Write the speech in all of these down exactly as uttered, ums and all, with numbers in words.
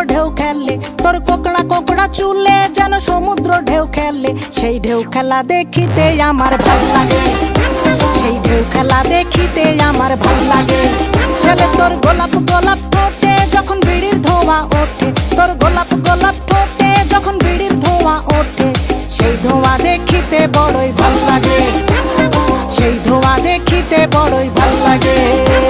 ঢেউ খেলে, তোর কোকড়া কোকড়া চুলে যেন সমুদ্র ঢেউ খেলে। সেই ঢেউ খেলা দেখিতে আমার ভাল লাগে, সেই ঢেউ খেলা দেখিতে আমার ভাল লাগে। ছেলে তোর গোলাপ গোলাপ ঠোঁটে যখন বিড়ির ধোঁয়া ওঠে, তোর গোলাপ গোলাপ ঠোঁটে যখন বিড়ির ধোঁয়া ওঠে, সেই ধোঁয়া দেখিতে বড়ই ভাল লাগে, সেই ধোঁয়া দেখিতে বড়ই ভাল লাগে।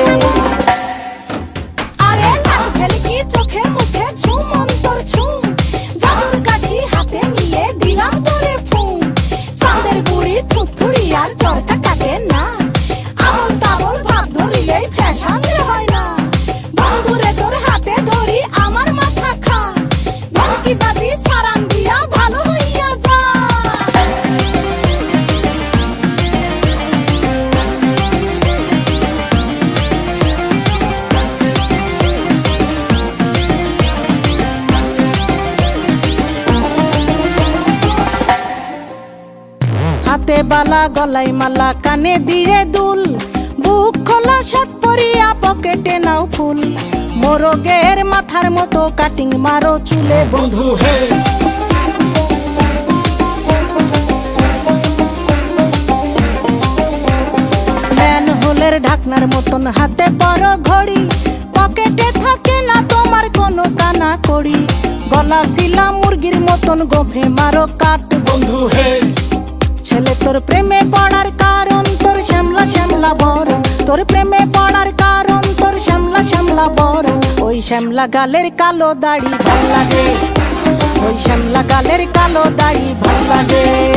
আরে লাল খেলি কি চোখে মুখে ছু মন তোর ছু, জাদুর কাঠি হাতে নিয়ে দিলাম তোরে ফুঁ। চাঁদের বুড়ি থুথুড়ি আর চরকা কাটে না, আবল তাবল ভাব ধরিলেই ফ্যাশন যে হয় না। বন্ধুরে তোর হাতে ধরি আমার মাথা খা, ভঙ্কি বাজি সারান দিয়া ভালো হইয়া যা। হাতে বালা গলায় মালা কানে দিয়ে দুল, বুক খোলা শার্ট পরিয়া পকেটে নাও ফুল। মোরগের মাথার মতো কাটিং মারো চুলে বন্ধু হে। ম্যানহোলের ঢাকনার মতন হাতে বড় ঘড়ি, পকেটে থাকে না তোমার কোনো কানা কড়ি। গলা শিলা মুরগির মতন গোফে মারো কাট বন্ধু হে। ছেলে তোর প্রেমে পড়ার কারণ তোর শ্যামলা শ্যামলা বরণ, তোর প্রেমে পড়ার কারণ তোর শ্যামলা শ্যামলা বরণ। ওই শ্যামলা গালের কালো দাড়ি ভাল লাগে, ওই শ্যামলা গালের কালো দাড়ি ভাল লাগে।